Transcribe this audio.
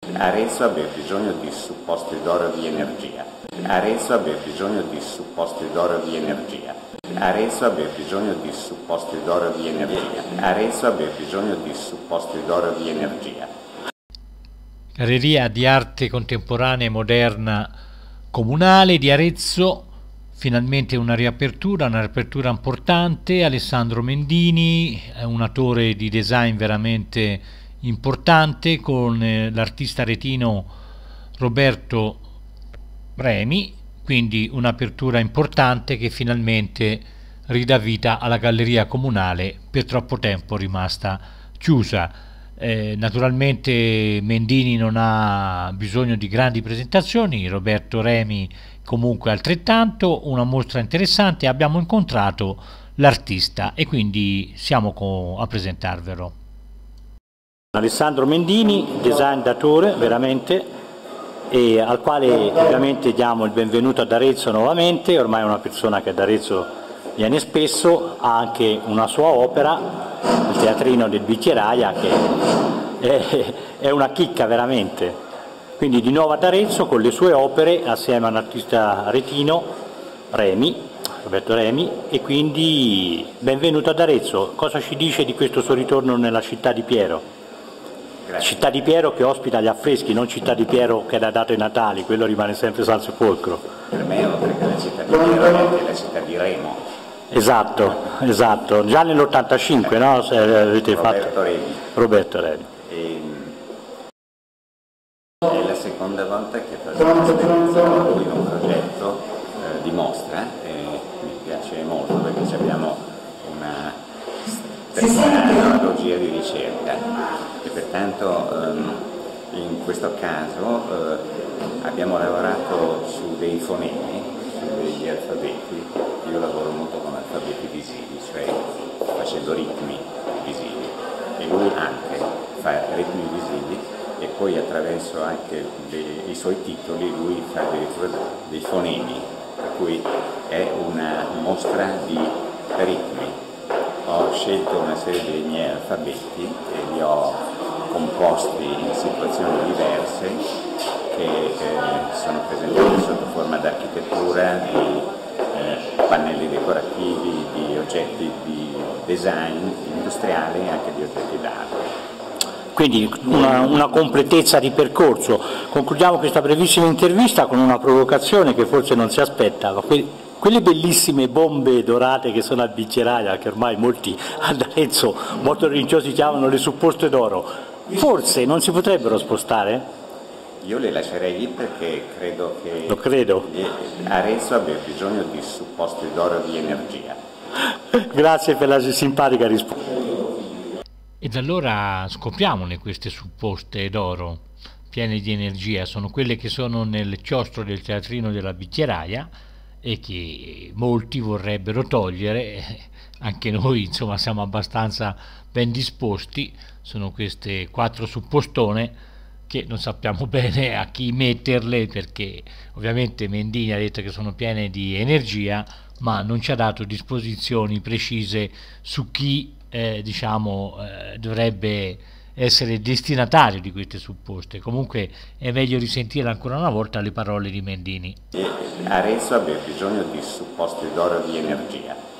Arezzo abbia bisogno di supposti d'oro di energia. Arezzo abbia bisogno di supposti d'oro di energia. Arezzo abbia bisogno di supposti d'oro di energia. Arezzo abbia bisogno di supposti d'oro di energia. Galleria di arte contemporanea e moderna comunale di Arezzo, finalmente una riapertura importante. Alessandro Mendini è un autore di design veramente importante, con l'artista aretino Roberto Remi, quindi un'apertura importante che finalmente ridà vita alla galleria comunale, per troppo tempo rimasta chiusa. Naturalmente Mendini non ha bisogno di grandi presentazioni, Roberto Remi comunque altrettanto. Una mostra interessante, abbiamo incontrato l'artista e quindi siamo a presentarvelo. Alessandro Mendini, design d'autore veramente, e al quale ovviamente diamo il benvenuto ad Arezzo nuovamente. Ormai è una persona che ad Arezzo viene spesso, ha anche una sua opera, il Teatrino del Bicchieraia, che è una chicca veramente. Quindi di nuovo ad Arezzo con le sue opere assieme all'artista aretino Roberto Remi, e quindi benvenuto ad Arezzo. Cosa ci dice di questo suo ritorno nella città di Piero? Grazie. Città di Piero che ospita gli affreschi, non città di Piero che era dato ai Natali, quello rimane sempre San Sepolcro. Per me, oltre che la città di Piero, è anche la città di Remo. Esatto, già nell'85, no? Se avete fatto Roberto Remi. È la seconda volta che facciamo lui un progetto di mostra, e mi piace molto perché abbiamo una analogia di ricerca e pertanto in questo caso abbiamo lavorato su dei fonemi, su degli alfabeti. Io lavoro molto con alfabeti visivi, cioè facendo ritmi visivi, e lui anche fa ritmi visivi, e poi attraverso anche i suoi titoli lui fa dei fonemi, per cui è una mostra di ritmi. Ho scelto una serie dei miei alfabeti e li ho composti in situazioni diverse che sono presentate sotto forma di architettura, di pannelli decorativi, di oggetti di design industriale e anche di oggetti d'arte. Quindi una completezza di percorso. Concludiamo questa brevissima intervista con una provocazione che forse non si aspettava. Quelle bellissime bombe dorate che sono a Bicchieraia, che ormai molti ad Arezzo molto relinciosi chiamano le supposte d'oro, forse non si potrebbero spostare? Io le lascerei lì perché credo che Lo credo. Arezzo abbia bisogno di supposti d'oro di energia. Grazie per la simpatica risposta. Ed allora scopriamone queste supposte d'oro piene di energia. Sono quelle che sono nel chiostro del Teatrino della Bicchieraia e che molti vorrebbero togliere. Anche noi insomma siamo abbastanza ben disposti. Sono queste 4 suppostone che non sappiamo bene a chi metterle, perché ovviamente Mendini ha detto che sono piene di energia, ma non ci ha dato disposizioni precise su chi dovrebbe essere destinatario di queste supposte. Comunque è meglio risentire ancora una volta le parole di Mendini. Arezzo abbia bisogno di supposti d'oro di energia.